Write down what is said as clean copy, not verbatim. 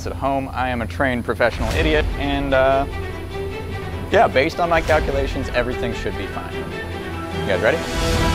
at home. I am a trained professional idiot, and yeah, based on my calculations, everything should be fine. You guys ready?